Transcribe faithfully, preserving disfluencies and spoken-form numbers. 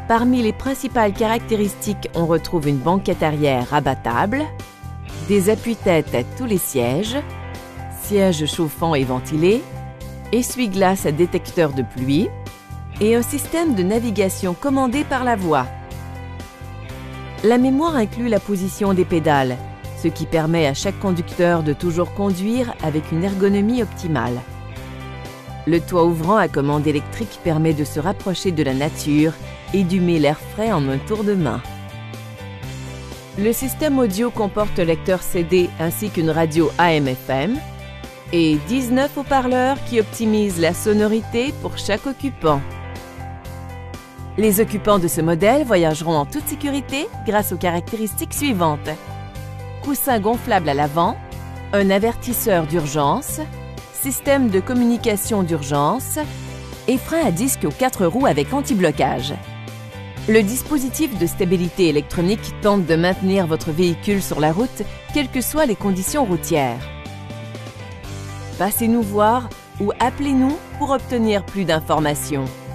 Parmi les principales caractéristiques, on retrouve une banquette arrière abattable, des appuie-têtes à tous les sièges, sièges chauffants et ventilés, essuie-glace à détecteur de pluie et un système de navigation commandé par la voix. La mémoire inclut la position des pédales, ce qui permet à chaque conducteur de toujours conduire avec une ergonomie optimale. Le toit ouvrant à commande électrique permet de se rapprocher de la nature et d'humer l'air frais en un tour de main. Le système audio comporte un lecteur C D ainsi qu'une radio A M F M et dix-neuf haut-parleurs qui optimisent la sonorité pour chaque occupant. Les occupants de ce modèle voyageront en toute sécurité grâce aux caractéristiques suivantes. Coussin gonflable à l'avant, un avertisseur d'urgence, système de communication d'urgence et frein à disque aux quatre roues avec anti-blocage. Le dispositif de stabilité électronique tente de maintenir votre véhicule sur la route, quelles que soient les conditions routières. Passez nous voir ou appelez-nous pour obtenir plus d'informations.